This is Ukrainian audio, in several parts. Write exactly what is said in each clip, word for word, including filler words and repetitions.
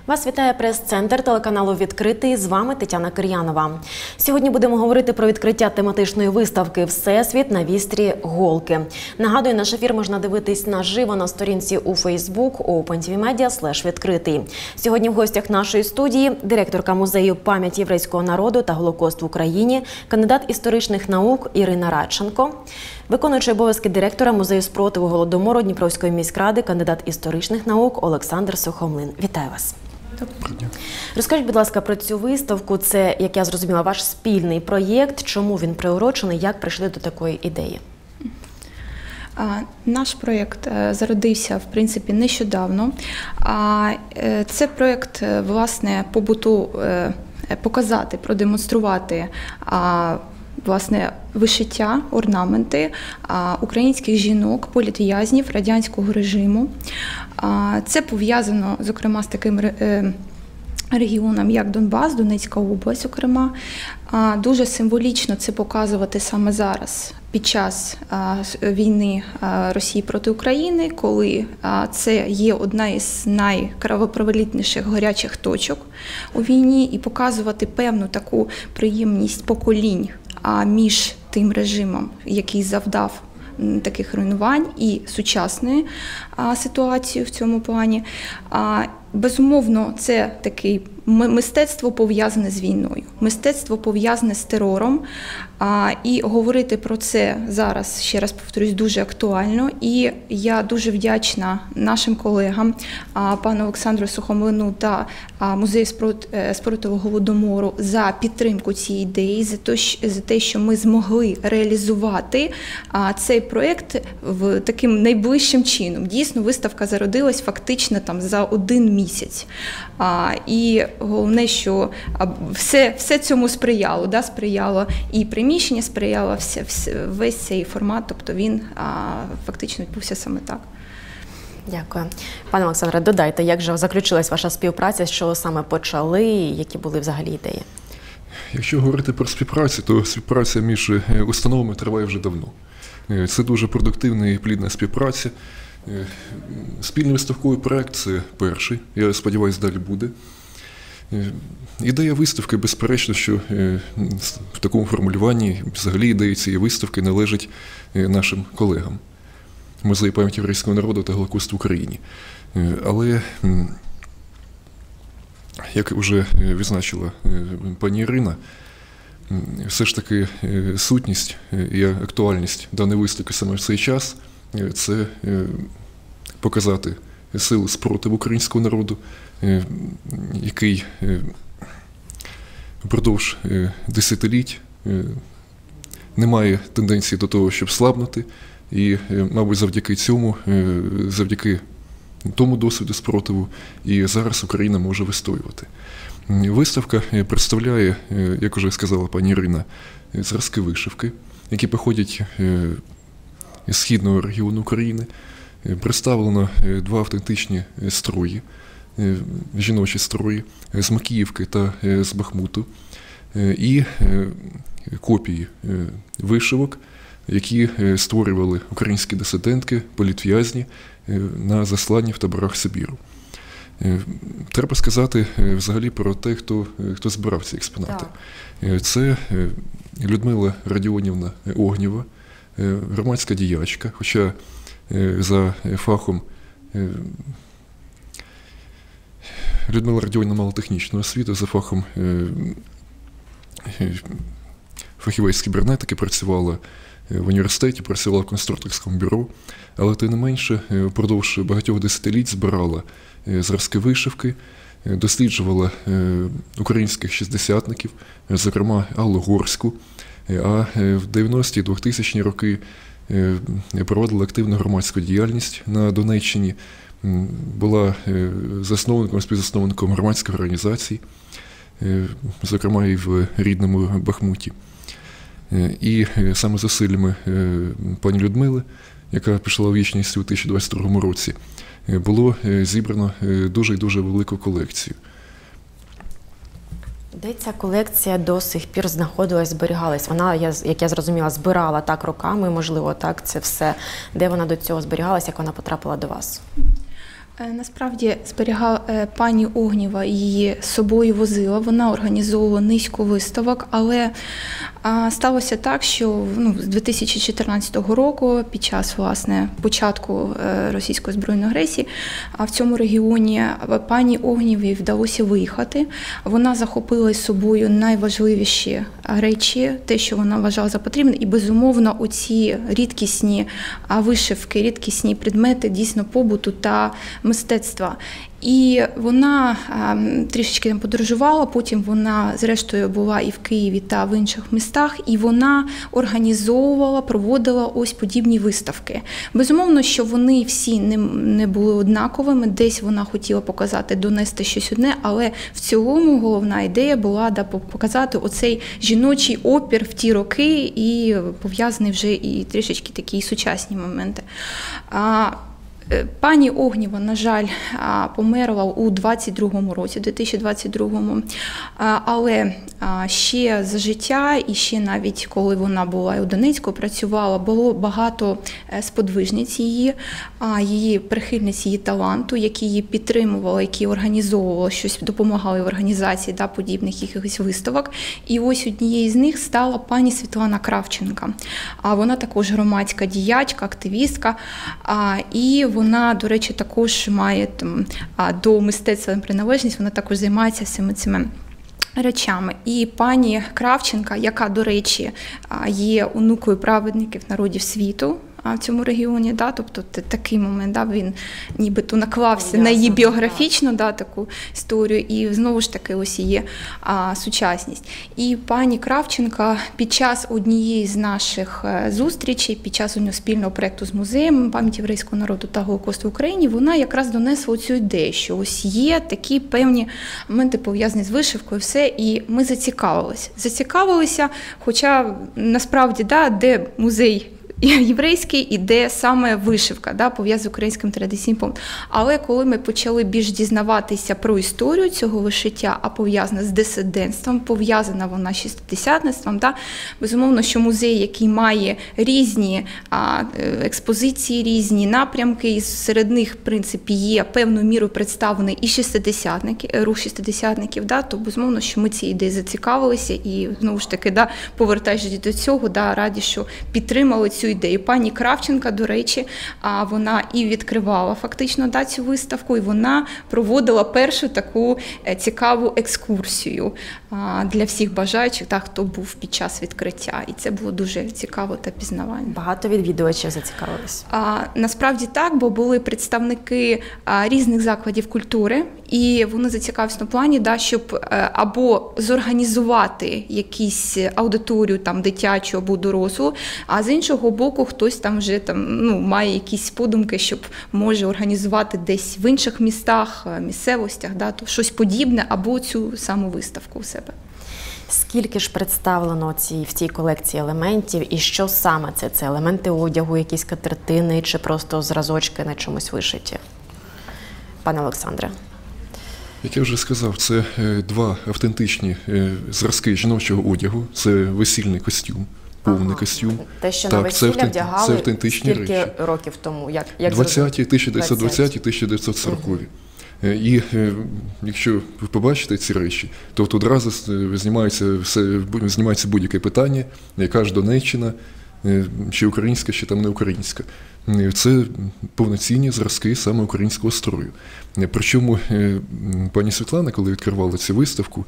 Вас вітає прес-центр телеканалу «Відкритий». З вами Тетяна Кир'янова. Сьогодні будемо говорити про відкриття тематичної виставки «Всесвіт на вістрі голки». Нагадую, наш ефір можна дивитись наживо на сторінці у Facebook open.tv.media слеш відкритий. Сьогодні в гостях нашої студії директорка музею пам'яті єврейського народу та Голокост в Україні, кандидат історичних наук Ірина Радченко, виконуючий обов'язки директора музею спротиву Голодомору Дніпровської міськради, кандидат історичних наук Олександр Сухомлин. Вітаю вас. Розкажіть, будь ласка, про цю виставку. Це, як я зрозуміла, ваш спільний проєкт. Чому він приурочений? Як прийшли до такої ідеї? Наш проєкт зародився, в принципі, нещодавно. Це проєкт, власне, побуту показати, продемонструвати, власне, вишиття, орнаменти українських жінок, політв'язнів радянського режиму. Це пов'язано, зокрема, з таким регіоном, як Донбас, Донецька область, зокрема. Дуже символічно це показувати саме зараз, під час війни Росії проти України, коли це є одна із найкровопролитніших гарячих точок у війні, і показувати певну таку приємність поколінь між тим режимом, який завдав таких руйнувань, і сучасною ситуацією в цьому плані. Безумовно, це таке мистецтво пов'язане з війною, мистецтво пов'язане з терором, і говорити про це зараз, ще раз повторюсь, дуже актуально. І я дуже вдячна нашим колегам, пану Олександру Сухомлину та музею спротиву Голодомору за підтримку цієї ідеї, за те, що ми змогли реалізувати цей проєкт в таким найближчим чином. Дійсно, виставка зародилась фактично там за один місяць. І головне, що все, все цьому сприяло, да, сприяло і приміщення, сприяло все, все, весь цей формат, тобто він а, фактично відбувся саме так. Дякую. Пане Олександре, додайте, як же заключилась ваша співпраця, що саме почали, і які були взагалі ідеї? Якщо говорити про співпрацю, то співпраця між установами триває вже давно. Це дуже продуктивна і плідна співпраця. Спільний виставковий проєкт – це перший, я сподіваюся, далі буде. Ідея виставки, безперечно, що в такому формулюванні, взагалі ідея цієї виставки належить нашим колегам Музею пам'яті єврейського народу та Голокост в Україні. Але, як вже відзначила пані Ірина, все ж таки сутність і актуальність даної виставки саме в цей час – це показати сили спротиву українського народу, який впродовж десятиліть не має тенденції до того, щоб слабнути, і, мабуть, завдяки цьому, завдяки тому досвіду спротиву, і зараз Україна може вистоювати. Виставка представляє, як вже сказала пані Ірина, зразки вишивки, які походять з східного регіону України. Представлено два автентичні строї, жіночі строї з Макіївки та з Бахмуту, і копії вишивок, які створювали українські дисидентки, політв'язні на засланні в таборах Сибіру. Треба сказати взагалі про те, хто, хто збирав ці експонати. Так. Це Людмила Радіонівна Огнєва, громадська діячка, хоча за фахом Людмила Радіонівна мала технічну освіту, за фахом фахівець з кібернетики, працювала в університеті, працювала в конструкторському бюро, але тим не менше впродовж багатьох десятиліть збирала зразки вишивки, досліджувала українських шістдесятників, зокрема Аллу Горську, а в дев'яності, двохтисячні роки проводила активну громадську діяльність на Донеччині, була засновником, співзасновником громадської організації, зокрема і в рідному Бахмуті. І саме зусиллями пані Людмили, яка пішла у вічність у дві тисячі двадцять другому році, було зібрано дуже і дуже велику колекцію. Де ця колекція до сих пір знаходилась, зберігалась? Вона, як я зрозуміла, збирала так роками, можливо, так, це все. Де вона до цього зберігалась, як вона потрапила до вас? Насправді зберігала пані Огнєва, її з собою возила, вона організовувала низку виставок, але а, сталося так, що ну, з дві тисячі чотирнадцятого року, під час власне початку е, російської збройної агресії, а в цьому регіоні пані Огнєвій вдалося виїхати. Вона захопила з собою найважливіші речі, те, що вона вважала за потрібне, і безумовно оці рідкісні вишивки, рідкісні предмети дійсно побуту та мистецтва. І вона а, трішечки там подорожувала, потім вона зрештою була і в Києві та в інших містах, і вона організовувала, проводила ось подібні виставки. Безумовно, що вони всі не, не були однаковими, десь вона хотіла показати, донести щось одне, але в цілому головна ідея була да, показати оцей жіночий опір в ті роки і пов'язаний вже і трішечки такі сучасні моменти. А, Пані Огнєва, на жаль, померла у двадцять другому році, дві тисячі двадцять другому, але ще за життя і ще навіть коли вона була у Донецьку, працювала, було багато сподвижниць її, її прихильниць її таланту, які її підтримували, які організовували щось, допомагали в організації да, подібних якихось виставок. І ось однією з них стала пані Світлана Кравченко. Вона також громадська діячка, активістка, і вона, до речі, також має там, до мистецтва приналежність, вона також займається всіми цими речами. І пані Кравченко, яка, до речі, є онукою праведників народів світу, в цьому регіоні, да, тобто такий момент, да, він нібито наклався Ясно, на її біографічну да, таку історію, і знову ж таки ось є а, сучасність. І пані Кравченко під час однієї з наших зустрічей, під час у нього спільного проєкту з музеєм пам'яті єврейського народу та Голокосту в Україні, вона якраз донесла цю ідею, що ось є такі певні моменти пов'язані з вишивкою, все, і ми зацікавилися. Зацікавилися, хоча насправді, да, де музей єврейський, іде саме вишивка, да, пов'язана з українським традиційним помилом. Але коли ми почали більш дізнаватися про історію цього вишиття, а пов'язана з дисидентством, пов'язана вона з шістдесятництвом, да, безумовно, що музей, який має різні а, експозиції, різні напрямки, і серед них, в принципі, є певною мірою представлений і шістдесятники, рух шістдесятників, да, то, безумовно, що ми ці ідеї зацікавилися і, знову ж таки, да, повертаючись до цього, да, раді, що підтримали цю ідею. Пані Кравченко, до речі, вона і відкривала фактично да, цю виставку, і вона проводила першу таку цікаву екскурсію для всіх бажаючих, та, хто був під час відкриття. І це було дуже цікаво та пізнавально. Багато відвідувачів зацікавились? Насправді так, бо були представники різних закладів культури, і вони зацікавились на плані, да, щоб або зорганізувати якусь аудиторію там, дитячу або дорослу, а з іншого боку, хтось там вже там, ну, має якісь подумки, щоб може організувати десь в інших містах, місцевостях, да, то щось подібне, або цю саму виставку у себе. Скільки ж представлено ці, в цій колекції елементів, і що саме це? Це елементи одягу, якісь картини, чи просто зразочки на чомусь вишиті? Пане Олександре. Як я вже сказав, це два автентичні зразки жіночого одягу, це весільний костюм. Повний ага. костюм. Те, що так, на весілля це, вдягали це автентичні стільки речі. Років тому? Як, як двадцяті, тисяча дев'ятсот двадцяті, тисяча дев'ятсот сорокові. Угу. І якщо ви побачите ці речі, то от одразу знімається, все, знімається будь-яке питання, яка ж Донеччина, чи українська, чи там не українська. Це повноцінні зразки саме українського строю. Причому пані Світлана, коли відкривала цю виставку,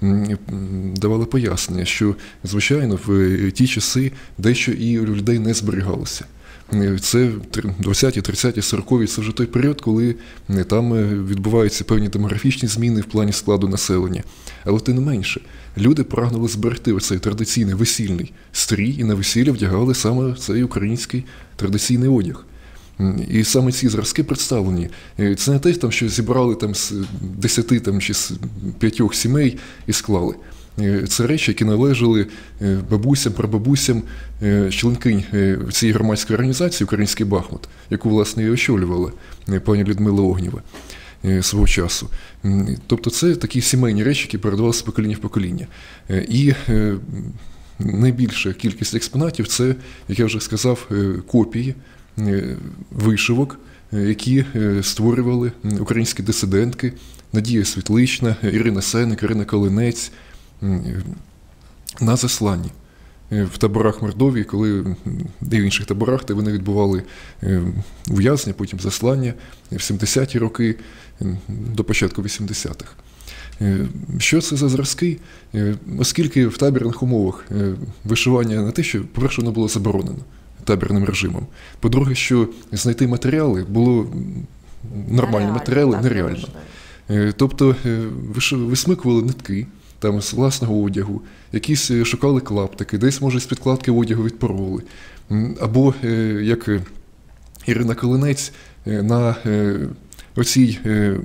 давала пояснення, що, звичайно, в ті часи дещо і у людей не зберігалося. Це двадцяті, тридцяті, сорокові, це вже той період, коли там відбуваються певні демографічні зміни в плані складу населення. Але тим не менше, люди прагнули зберегти цей традиційний весільний стрій і на весілля вдягали саме цей український традиційний одяг. І саме ці зразки представлені. Це не те, там, що зібрали там, з десяти там, чи з п'ятьох сімей і склали. Це речі, які належали бабусям, прабабусям, членкинь цієї громадської організації «Український Бахмут», яку, власне, і очолювала пані Людмила Огнєва свого часу. Тобто це такі сімейні речі, які передавалися з покоління в покоління. І найбільша кількість експонатів – це, як я вже сказав, копії вишивок які створювали українські дисидентки Надія Світлична, Ірина Сеник, Ірина Калинець на засланні в таборах Мордовії, коли і в інших таборах, де вони відбували ув'язнення, потім заслання в сімдесяті роки до початку вісімдесятих. Що це за зразки? Оскільки в табірних умовах вишивання не те, що, по-перше, воно було заборонено табірним режимом. По-друге, що знайти матеріали було нормальні Нереально, матеріали так, нереально. Тобто висмикували нитки там з власного одягу, якісь шукали клаптики, десь, може, з підкладки одягу відпороли. Або, як Ірина Калинець, на оцій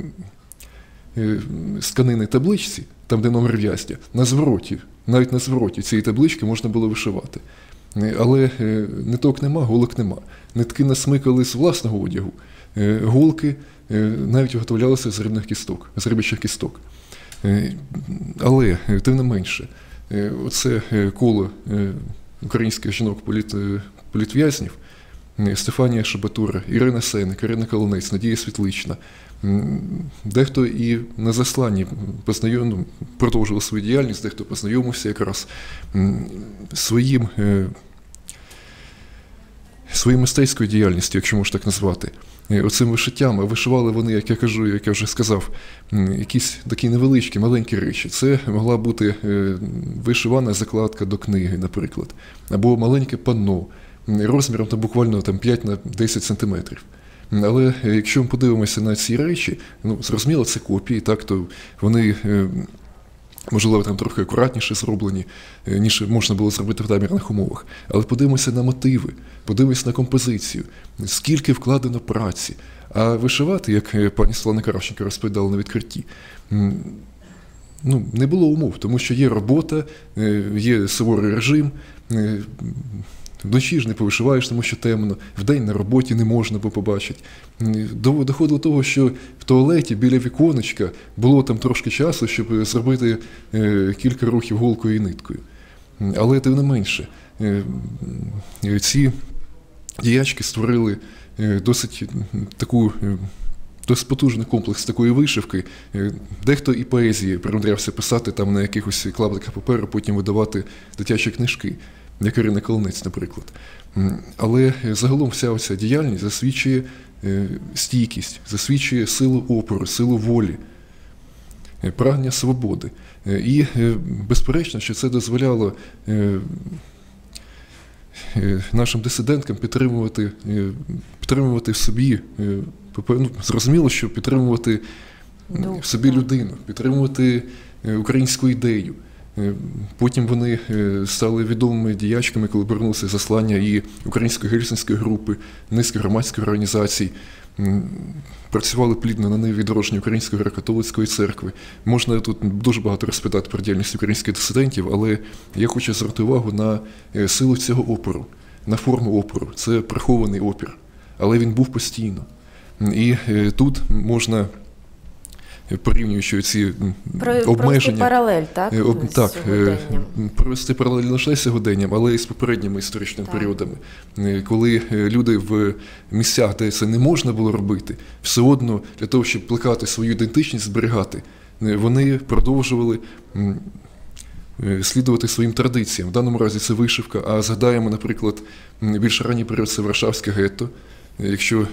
з тканини табличці, там, де номер в'язня, на звороті, навіть на звороті цієї таблички можна було вишивати. Але ниток нема, голок нема. Нитки насмикали з власного одягу, голки навіть виготовлялися з рибних кісток, з рибячих кісток. Але, тим не менше, оце коло українських жінок-політв'язнів, Стефанія Шабатура, Ірина Сеник, Ірина Калинець, Надія Світлична, дехто і на засланні познайом... продовжував свою діяльність, дехто познайомився якраз своїм, своєю мистецькою діяльністю, якщо можна так назвати, оцим вишиттям. А вишивали вони, як я кажу, як я вже сказав, якісь такі невеличкі, маленькі речі. Це могла бути вишивана закладка до книги, наприклад, або маленьке панно, розміром там, буквально там, п'ять на десять сантиметрів. Але якщо ми подивимося на ці речі, ну, зрозуміло, це копії, так, то вони, можливо, там трохи акуратніше зроблені, ніж можна було зробити в табірних умовах. Але подивимося на мотиви, подивимося на композицію, скільки вкладено праці. А вишивати, як пані Світлана Кравченко розповідала на відкритті, ну, не було умов, тому що є робота, є суворий режим, вночі ж не повишиваєш, тому що темно, вдень на роботі не можна було побачити. Доходило до того, що в туалеті біля віконечка було там трошки часу, щоб зробити кілька рухів голкою і ниткою. Але тим не менше, ці діячки створили досить таку, досить потужний комплекс такої вишивки. Дехто і поезії примудрявся писати там на якихось клаптиках паперу, потім видавати дитячі книжки, як Ірина Калинець, наприклад. Але загалом вся оця діяльність засвідчує стійкість, засвідчує силу опору, силу волі, прагнення свободи. І, безперечно, що це дозволяло нашим дисиденткам підтримувати, підтримувати в собі, ну, зрозуміло, що підтримувати в собі людину, підтримувати українську ідею. Потім вони стали відомими діячками, коли повернулися заслання і Української гельсінської групи, низки громадських організацій, працювали плідно на ниві відродження Української греко-католицької церкви. Можна тут дуже багато розповідати про діяльність українських дисидентів, але я хочу звернути увагу на силу цього опору, на форму опору. Це прихований опір, але він був постійно. І тут можна, порівнюючи ці Про, обмеження. Провести паралель, так? Об, так, сьогоденням. Провести паралель не лише з сьогоденням, але й з попередніми історичними так. періодами. Коли люди в місцях, де це не можна було робити, все одно для того, щоб плекати свою ідентичність, зберігати, вони продовжували слідувати своїм традиціям. В даному разі це вишивка, а згадаємо, наприклад, більш ранній період – це Варшавське гетто. Якщо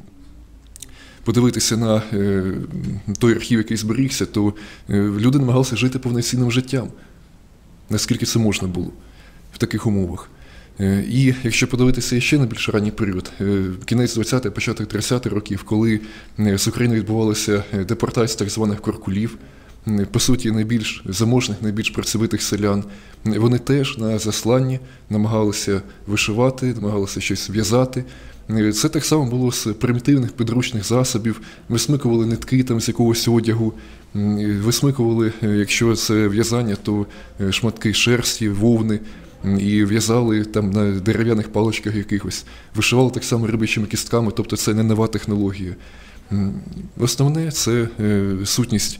подивитися на той архів, який зберігся, то люди намагалися жити повноцінним життям, наскільки це можна було в таких умовах. І якщо подивитися ще на більш ранній період, кінець двадцятих, початок тридцятих років, коли з України відбувалася депортація так званих куркулів, по суті, найбільш заможних, найбільш працьовитих селян, вони теж на засланні намагалися вишивати, намагалися щось в'язати. Це так само було з примітивних підручних засобів, висмикували нитки там з якогось одягу, висмикували, якщо це в'язання, то шматки шерсті, вовни, і в'язали там на дерев'яних паличках якихось, вишивали так само рибячими кістками, тобто це не нова технологія. Основне – це сутність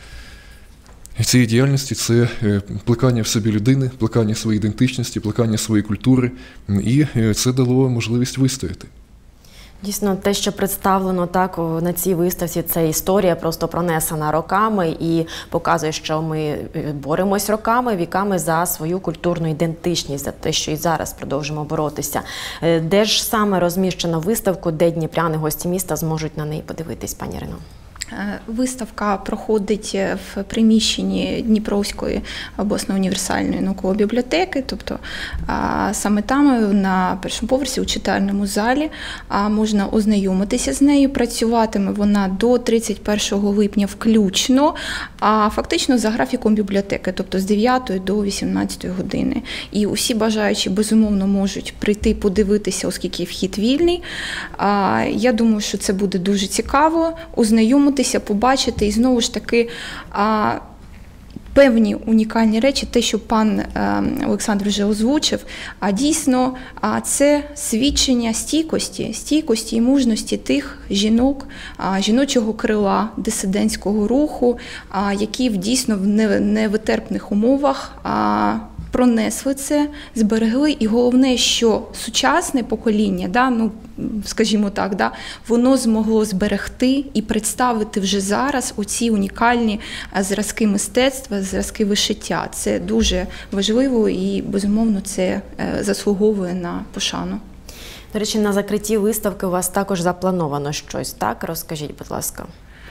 цієї діяльності – це плекання в собі людини, плекання своєї ідентичності, плекання своєї культури, і це дало можливість вистояти. Дійсно, те, що представлено так о, на цій виставці, це історія просто пронесена роками і показує, що ми боремось роками, віками за свою культурну ідентичність, за те, що і зараз продовжимо боротися. Е, Де ж саме розміщено виставку, де дніпряни, гості міста зможуть на неї подивитись, пані Ірино? Виставка проходить в приміщенні Дніпровської обласної універсальної наукової бібліотеки, тобто саме там, на першому поверсі, у читальному залі, можна ознайомитися з нею. Працюватиме вона до тридцять першого липня включно, а фактично за графіком бібліотеки, тобто з дев'ятої до вісімнадцятої години. І усі бажаючі, безумовно, можуть прийти подивитися, оскільки вхід вільний. Я думаю, що це буде дуже цікаво, ознайомитися, побачити і знову ж таки а, певні унікальні речі, те, що пан а, Олександр вже озвучив, а дійсно а, це свідчення стійкості, стійкості і мужності тих жінок, а, жіночого крила, дисидентського руху, а, які в дійсно в невитерпних умовах а, пронесли це, зберегли, і головне, що сучасне покоління, да, ну, скажімо так, да, воно змогло зберегти і представити вже зараз оці унікальні зразки мистецтва, зразки вишиття. Це дуже важливо і, безумовно, це заслуговує на пошану. До речі, на закритті виставки у вас також заплановано щось, так? Розкажіть, будь ласка.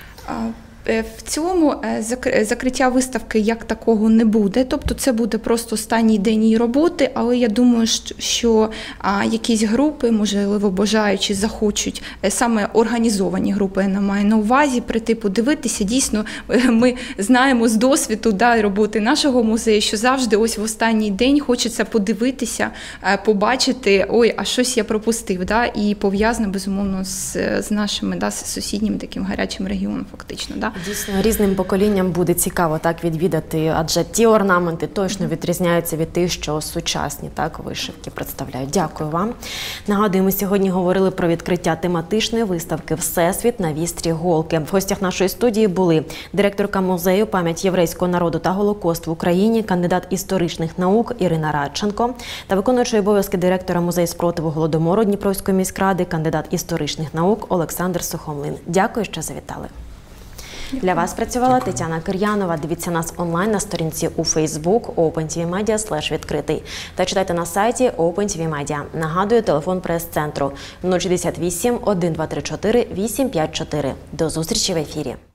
В цілому закриття виставки як такого не буде, тобто це буде просто останній день її роботи, але я думаю, що якісь групи, можливо, бажаючі, захочуть, саме організовані групи, я маю на увазі, прийти подивитися. Дійсно, ми знаємо з досвіду, да, роботи нашого музею, що завжди ось в останній день хочеться подивитися, побачити, ой, а щось я пропустив, да, і пов'язано, безумовно, з, з нашими, да, з сусіднім таким гарячим регіоном, фактично. Да. Дійсно, різним поколінням буде цікаво так відвідати, адже ті орнаменти точно відрізняються від тих, що сучасні так вишивки представляють. Дякую вам. Нагадую, ми сьогодні говорили про відкриття тематичної виставки «Всесвіт на вістрі голки». В гостях нашої студії були директорка музею «Пам'ять єврейського народу та Голокост в Україні», кандидат історичних наук Ірина Радченко та виконуючий обов'язки директора музею спротиву Голодомору Дніпровської міськради, кандидат історичних наук Олександр Сухомлин. Дякую, що завітали. Для вас працювала Тетяна Кир'янова. Дивіться нас онлайн на сторінці у Facebook OpenTVMedia слеш відкритий та читайте на сайті OpenTVMedia. Нагадую, телефон прес-центру нуль шістдесят вісім, один два три чотири, вісім п'ять чотири. До зустрічі в ефірі.